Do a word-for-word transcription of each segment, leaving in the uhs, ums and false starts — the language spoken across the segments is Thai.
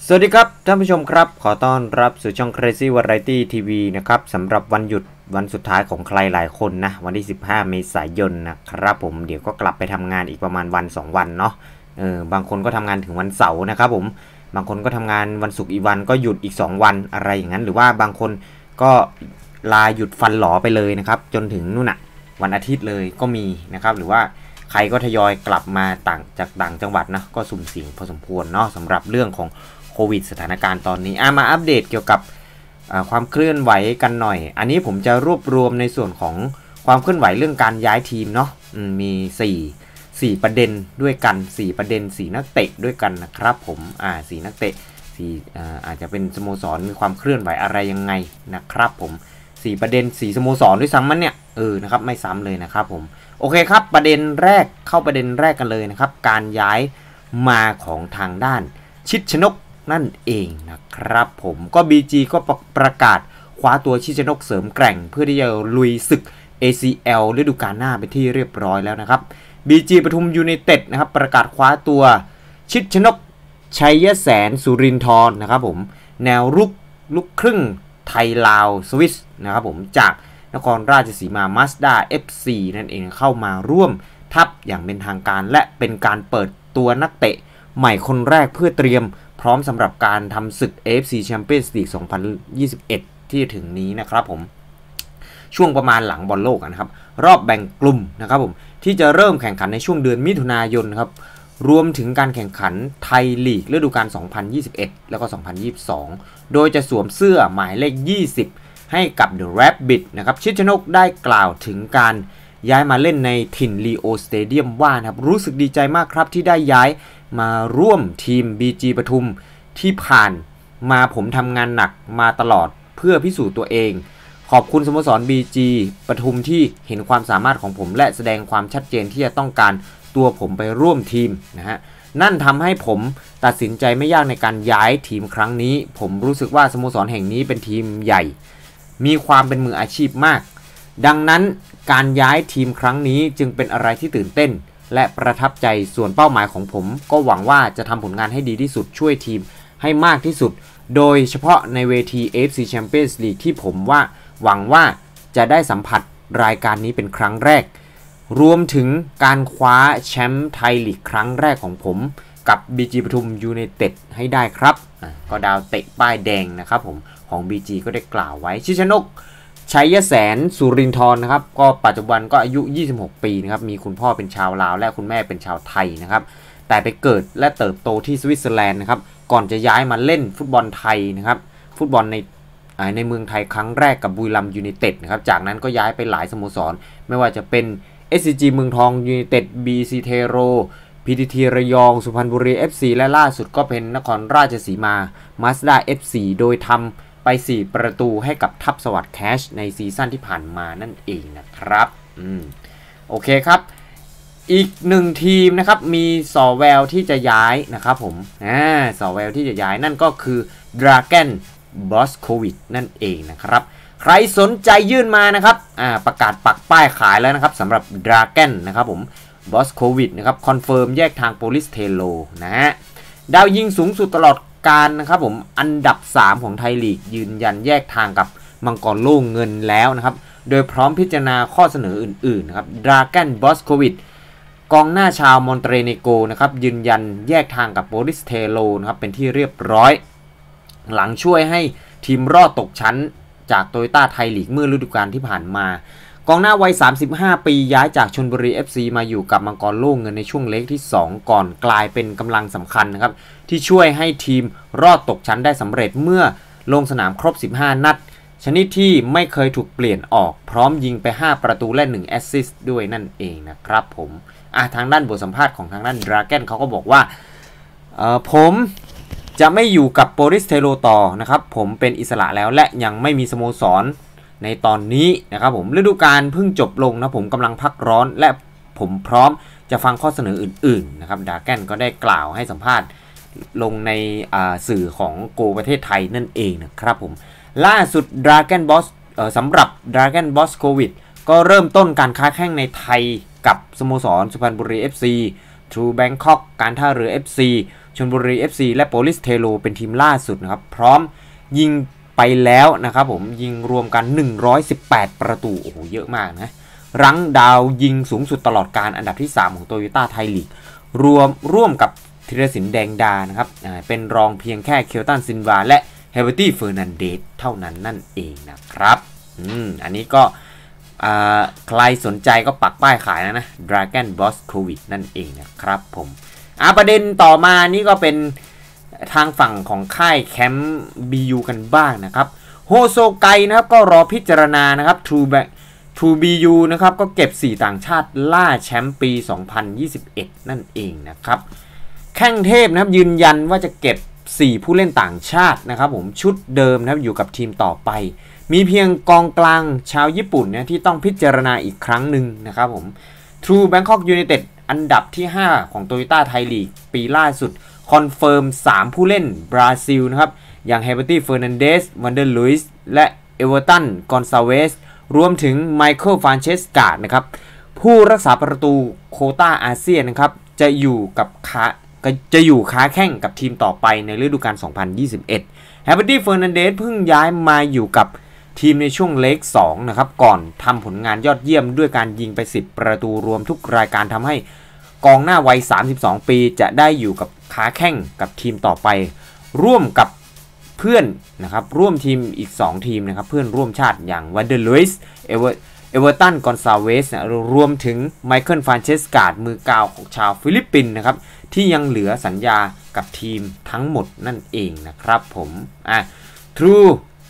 สวัสดีครับท่านผู้ชมครับขอต้อนรับสู่ช่อง Crazy Variety ที วี นะครับสำหรับวันหยุดวันสุดท้ายของใครหลายคนนะวันที่สิบห้าเมษายนนะครับผมเดี๋ยวก็กลับไปทำงานอีกประมาณวันสองวันเนาะเออบางคนก็ทำงานถึงวันเสาร์นะครับผมบางคนก็ทำงานวันศุกร์อีกวันก็หยุดอีกสองวันอะไรอย่างนั้นหรือว่าบางคนก็ลาหยุดฟันหลอไปเลยนะครับจนถึงนู่นน่ะวันอาทิตย์เลยก็มีนะครับหรือว่าใครก็ทยอยกลับมาต่างจากต่างจังหวัดนะก็สุ่มเสี่ยงพอสมควรเนาะสำหรับเรื่องของโควิดสถานการณ์ตอนนี้มาอัปเดตเกี่ยวกับความเคลื่อนไหวกันหน่อยอันนี้ผมจะรวบรวมในส่วนของความเคลื่อนไหวเรื่องการย้ายทีมเนาะมีสี่ สี่ประเด็นด้วยกันสี่ประเด็นสี่นักเตะด้วยกันนะครับผมอ่าสี่นักเตะสี่อ่าอาจจะเป็นสโมสรมีความเคลื่อนไหวอะไรยังไงนะครับผมสี่ประเด็นสี่สโมสรด้วยซ้ำมันเนี่ยเออนะครับไม่ซ้ำเลยนะครับผมโอเคครับประเด็นแรกเข้าประเด็นแรกกันเลยนะครับการย้ายมาของทางด้านชิดชนกนั่นเองนะครับผมก็ บี จี ก็ประกาศคว้าตัวชิดชนกเสริมแกร่งเพื่อที่จะลุยศึก เอ ซี แอล ฤดูกาลหน้าไปที่เรียบร้อยแล้วนะครับ บี จี ปทุมยูไนเต็ดนะครับประกาศคว้าตัวชิดชนกชัยแสนสุรินทร์นะครับผมแนวรุกลูกครึ่งไทยลาวสวิสนะครับผมจากนครราชสีมามาสด้า เอฟ ซี นั่นเองเข้ามาร่วมทัพอย่างเป็นทางการและเป็นการเปิดตัวนักเตะใหม่คนแรกเพื่อเตรียมพร้อมสำหรับการทำศึก เอ เอฟ ซี Champions League สองพันยี่สิบเอ็ดที่ถึงนี้นะครับผมช่วงประมาณหลังบอลโลกนะครับรอบแบ่งกลุ่มนะครับผมที่จะเริ่มแข่งขันในช่วงเดือนมิถุนายนครับรวมถึงการแข่งขันไทยลีกฤดูกาลสองพันยี่สิบเอ็ดแล้วก็สองพันยี่สิบสองโดยจะสวมเสื้อหมายเลขยี่สิบให้กับ The Rabbit นะครับชิดชนกได้กล่าวถึงการย้ายมาเล่นในถิ่นลีโอสเตเดียมว่านะครับรู้สึกดีใจมากครับที่ได้ย้ายมาร่วมทีม บี จี ปทุมที่ผ่านมาผมทำงานหนักมาตลอดเพื่อพิสูจน์ตัวเองขอบคุณสโมสร บี จี ปทุมที่เห็นความสามารถของผมและแสดงความชัดเจนที่จะต้องการตัวผมไปร่วมทีมนะฮะนั่นทำให้ผมตัดสินใจไม่ยากในการย้ายทีมครั้งนี้ผมรู้สึกว่าสโมสรแห่งนี้เป็นทีมใหญ่มีความเป็นมืออาชีพมากดังนั้นการย้ายทีมครั้งนี้จึงเป็นอะไรที่ตื่นเต้นและประทับใจส่วนเป้าหมายของผมก็หวังว่าจะทำผลงานให้ดีที่สุดช่วยทีมให้มากที่สุดโดยเฉพาะในเวที เอ เอฟ ซี Champions League ที่ผมว่าหวังว่าจะได้สัมผัสรายการนี้เป็นครั้งแรกรวมถึงการคว้าแชมป์ไทยลีกครั้งแรกของผมกับ บี จี ปทุมยูไนเต็ดให้ได้ครับก็ดาวเตะป้ายแดงนะครับผมของ บี จี ก็ได้กล่าวไว้ชิดชนกชัยแสนสุรินทร์นะครับก็ปัจจุบันก็อายุยี่สิบหกปีนะครับมีคุณพ่อเป็นชาวลาวและคุณแม่เป็นชาวไทยนะครับแต่ไปเกิดและเติบโตที่สวิตเซอร์แลนด์นะครับก่อนจะย้ายมาเล่นฟุตบอลไทยนะครับฟุตบอลในในเมืองไทยครั้งแรกกับบุรีรัมย์ยูไนเต็ดนะครับจากนั้นก็ย้ายไปหลายสโมสรไม่ว่าจะเป็น เอส ซี จี เมืองทองยูไนเต็ด บี ซี เทโร พี ที ที ระยองสุพรรณบุรี เอฟ ซี และล่าสุดก็เป็นนครราชสีมามาสด้า เอฟ ซี โดยทำไปสี่ประตูให้กับทัพสวัสดิ์แคชในซีซั่นที่ผ่านมานั่นเองนะครับอืมโอเคครับอีกหนึ่งทีมนะครับมีสอแววที่จะย้ายนะครับผมอ่าสอแววที่จะย้ายนั่นก็คือ Dragan Boskovic นั่นเองนะครับใครสนใจยื่นมานะครับอ่าประกาศปักป้ายขายแล้วนะครับสำหรับ Dragan นะครับผม Boskovic นะครับคอนเฟิร์มแยกทางโปลิสเทโลนะฮะดาวยิงสูงสุดตลอดการนะครับผมอันดับสามของไทยลีกยืนยันแยกทางกับมังกรโล่เงินแล้วนะครับโดยพร้อมพิจารณาข้อเสนออื่นๆนะครับ Dragan Boskovicกองหน้าชาวมอนเตเนโกนะครับยืนยันแยกทางกับโปลิสเทโลนะครับเป็นที่เรียบร้อยหลังช่วยให้ทีมรอดตกชั้นจากโตโยต้าไทยลีกเมื่อฤดูกาลที่ผ่านมากองหน้าวัยสามสิบห้าปีย้ายจากชลบุรี เอฟ ซี มาอยู่กับมังกรโล่เงินในช่วงเล็กที่สองก่อนกลายเป็นกำลังสำคัญนะครับที่ช่วยให้ทีมรอดตกชั้นได้สำเร็จเมื่อลงสนามครบสิบห้านัดชนิดที่ไม่เคยถูกเปลี่ยนออกพร้อมยิงไปห้าประตูและหนึ่งแอสซิสต์ด้วยนั่นเองนะครับผมอ่ะทางด้านบทสัมภาษณ์ของทางด้านดราแกนเขาก็บอกว่าเอ่อผมจะไม่อยู่กับโปลิสเทโลต่อนะครับผมเป็นอิสระแล้วและยังไม่มีสโมสรในตอนนี้นะครับผมฤดูกาลเพิ่งจบลงนะผมกำลังพักร้อนและผมพร้อมจะฟังข้อเสนออื่นๆนะครับดราแกนก็ได้กล่าวให้สัมภาษณ์ลงในสื่อของโกประเทศไทยนั่นเองนะครับผมล่าสุดดราแกนบอสสำหรับดราแกนบอสโควิดก็เริ่มต้นการค้าแข่งในไทยกับสโมสรสุพรรณบุรี เอฟ ซี True Bangkok การท่าเรือ เอฟ ซีชลบุรี เอฟ ซี และโปลิสเทโรเป็นทีมล่าสุดนะครับพร้อมยิงไปแล้วนะครับผมยิงรวมกันหนึ่งร้อยสิบแปดประตูโอ้โหเยอะมากนะรั้งดาวยิงสูงสุดตลอดการอันดับที่สามของโตโยต้าไทยลีกรวมร่วมกับธีรศิลป์แดงดานะครับเป็นรองเพียงแค่เคลตันซินวาและเฮเบอร์ตี้เฟอร์นันเดสเท่านั้นนั่นเองนะครับอืมอันนี้ก็ใครสนใจก็ปักป้ายขายนะนะ Dragon Boss Covid นั่นเองนะครับผมอ่ะประเด็นต่อมานี่ก็เป็นทางฝั่งของค่ายแคมป์ บี ยู กันบ้างนะครับโฮโซไกนะครับก็รอพิจารณานะครับ True Back True บี ยู นะครับก็เก็บสี่ต่างชาติล่าแชมป์ปีสองพันยี่สิบเอ็ดนั่นเองนะครับแข้งเทพนะครับยืนยันว่าจะเก็บสี่ผู้เล่นต่างชาตินะครับผมชุดเดิมนะครับอยู่กับทีมต่อไปมีเพียงกองกลางชาวญี่ปุ่นเนี่ยที่ต้องพิจารณาอีกครั้งหนึ่งนะครับผม True Bangkok United อันดับที่ห้าของ Toyota Thai League ปีล่าสุดคอนเฟิร์มสามผู้เล่นบราซิลนะครับอย่างเฮเบอร์ตี้เฟอร์นันเดสวันเดอร์ลุยส์และเอเวอร์ตันกอนซาเวสรวมถึงไมเคิลฟานเชสกานะครับผู้รักษาประตูโควต้าอาเซียนนะครับจะอยู่กับขาจะอยู่ค้าแข่งกับทีมต่อไปในฤดูกาลสองพันยี่สิบเอ็ดเฮเบอร์ตี้เฟอร์นันเดสเพิ่งย้ายมาอยู่กับทีมในช่วงเล็กสองนะครับก่อนทำผลงานยอดเยี่ยมด้วยการยิงไปสิบประตูรวมทุกรายการทำให้กองหน้าวัยสามสิบสองปีจะได้อยู่กับค้าแข่งกับทีมต่อไปร่วมกับเพื่อนนะครับร่วมทีมอีกสองทีมนะครับเพื่อนร่วมชาติอย่างวันเดอร์ลุยส์เอเวอร์เอเวอร์ตันกอนซาเวสรวมถึงไมเคิลฟานเชสกาดมือกาวของชาวฟิลิปปินส์นะครับที่ยังเหลือสัญญากับทีมทั้งหมดนั่นเองนะครับผมอ่ะ True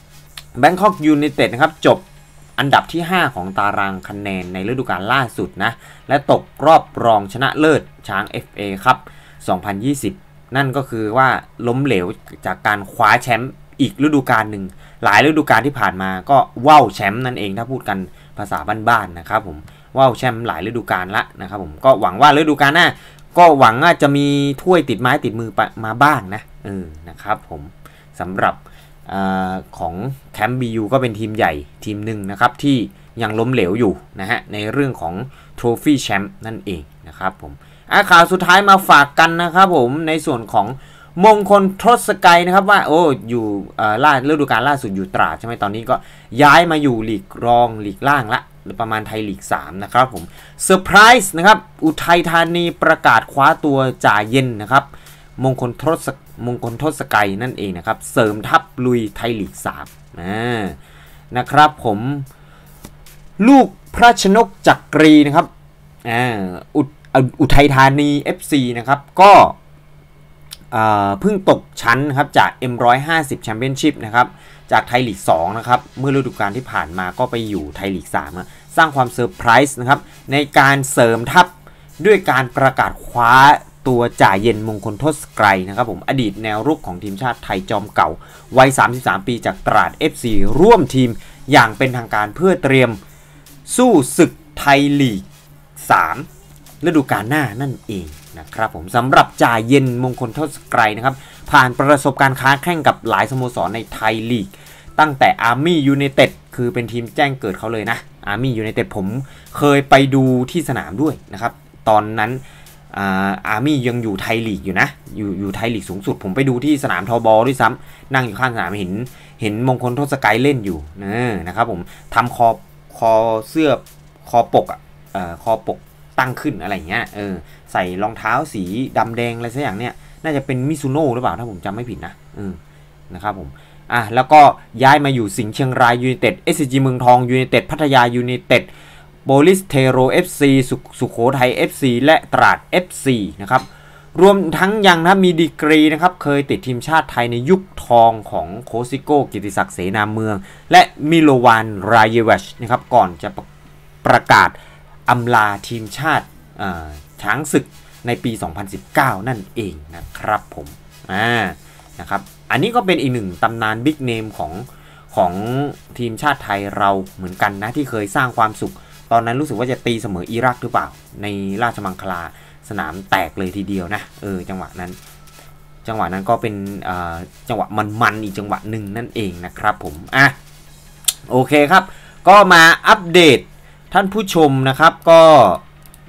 Bangkok United นะครับจบอันดับที่ห้าของตารางคะแนนในฤดูกาลล่าสุดนะและตกรอบรองชนะเลิศช้าง เอฟ เอ ครับสองพันยี่สิบนั่นก็คือว่าล้มเหลวจากการคว้าแชมป์อีกฤดูกาลหนึ่งหลายฤดูกาลที่ผ่านมาก็ว่าวแชมป์นั่นเองถ้าพูดกันภาษาบ้านๆนะครับผมว่าวแชมป์หลายฤดูกาลละนะครับผมก็หวังว่าฤดูกาลหน้าก็หวังว่าจะมีถ้วยติดไม้ติดมือมาบ้างนะเออนะครับผมสำหรับอของแคมป์ บี ยู ก็เป็นทีมใหญ่ทีมหนึ่งนะครับที่ยังล้มเหลวอยู่นะฮะในเรื่องของโทรฟี่แชมป์นั่นเองนะครับผมอ่ะข่าวสุดท้ายมาฝากกันนะครับผมในส่วนของมงคลทศกัยนะครับว่าโอ้อยู่ล่าฤดูกาลล่าสุดอยู่ตราดใช่ไหมตอนนี้ก็ย้ายมาอยู่ลีกรองลีกล่างละหรือประมาณไทยลีกสามนะครับผมเซอร์ไพรส์นะครับอุทัยธานีประกาศคว้าตัวจ่าเย็นนะครับมงคลทศมงคลทศกัยนั่นเองนะครับเสริมทัพลุยไทยลีกสามนะครับผมลูกพระชนกจักรีนะครับอ่าอุอุทัยธานี เอฟ ซี นะครับก็เพิ่งตกชั้นนะครับจาก เอ็ม หนึ่งร้อยห้าสิบ Championship นะครับจากไทยลีกสองนะครับเมื่อฤดูกาลที่ผ่านมาก็ไปอยู่ไทยลีกสามสร้างความเซอร์ไพรส์นะครับในการเสริมทัพด้วยการประกาศคว้าตัวจ่าเย็นมงคลทศกัยนะครับผมอดีตแนวรุกของทีมชาติไทยจอมเก่าวัยสามสิบสามปีจากตราด เอฟ ซี ร่วมทีมอย่างเป็นทางการเพื่อเตรียมสู้ศึกไทยลีกสามฤดูกาลหน้านั่นเองนะครับผมสำหรับจ่าเย็นมงคลทศกัยนะครับผ่านประสบการณ์ค้าแข่งกับหลายสโมสรในไทยลีกตั้งแต่ Army United คือเป็นทีมแจ้งเกิดเขาเลยนะ Army United ผมเคยไปดูที่สนามด้วยนะครับตอนนั้นอาร์มี่ยังอยู่ไทยลีกอยู่นะอยู่อยู่ไทยลีกสูงสุดผมไปดูที่สนามทบด้วยซ้ำนั่งอยู่ข้างสนามเห็นเห็นมงคลทศกัยเล่นอยู่นะครับผมทำคอคอเสื้อคอปกอ่ะคอปกตั้งขึ้นอะไรเงี้ยเออใส่รองเท้าสีดำแดงอะไรสักอย่างเนี้ยน่าจะเป็นมิซูโน่หรือเปล่าถ้าผมจำไม่ผิดนะเออนะครับผมอ่ะแล้วก็ย้ายมาอยู่สิงห์เชียงรายยูไนเต็ด เอส ซี จี เมืองทองยูไนเต็ดพัทยายูไนเต็ดโบลิสเทโร เอฟ ซี สุสุโขทัย เอฟ ซี และตราด เอฟ ซี นะครับรวมทั้งยังนะมีดีกรีนะครับเคยติดทีมชาติไทยในยุคทองของโคซิโก้กิติศักดิ์เสนาเมืองและมิโลวานรายเวชนะครับก่อนจะประประกาศอำลาทีมชาติช้างศึกในปีสองพันสิบเก้านั่นเองนะครับผมอ่านะครับอันนี้ก็เป็นอีกหนึ่งตำนานบิ๊กเนมของของทีมชาติไทยเราเหมือนกันนะที่เคยสร้างความสุขตอนนั้นรู้สึกว่าจะตีเสมออิรักหรือเปล่าในราชมังคลาสนามแตกเลยทีเดียวนะเออจังหวะนั้นจังหวะนั้นก็เป็นจังหวะมันๆอีกจังหวะหนึ่งนั่นเองนะครับผมอ่ะโอเคครับก็มาอัปเดตท่านผู้ชมนะครับก็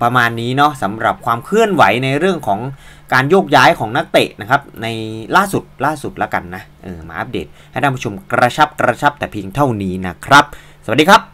ประมาณนี้เนาะสำหรับความเคลื่อนไหวในเรื่องของการโยกย้ายของนักเตะนะครับในล่าสุดล่าสุดแล้วกันนะเออมาอัปเดตให้ท่านผู้ชมกระชับกระชับแต่เพียงเท่านี้นะครับสวัสดีครับ